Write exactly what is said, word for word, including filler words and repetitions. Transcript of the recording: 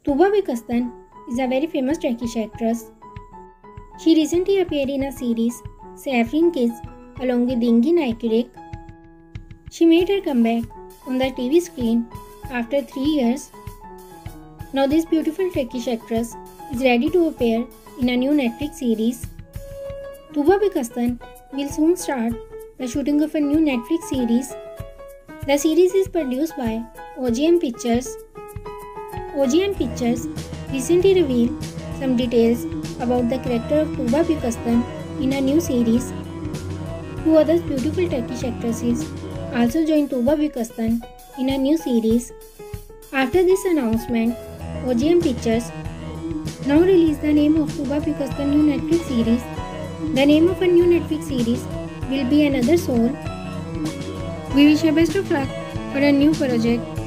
Tuba Büyükaslan is a very famous Turkish actress. She recently appeared in a series, Saffron Kids, along with Engin Aykirik. She made her comeback on the T V screen after three years. Now this beautiful Turkish actress is ready to appear in a new Netflix series. Tuba Büyükaslan will soon start the shooting of a new Netflix series. The series is produced by O G M Pictures. O G M Pictures recently revealed some details about the character of Tuba Büyükaslan in a new series. Two other beautiful Turkish actresses also joined Tuba Büyükaslan in a new series. After this announcement, O G M Pictures now released the name of Tuba Büyükaslan new Netflix series. The name of a new Netflix series will be Another Soul. We wish her best of luck for a new project.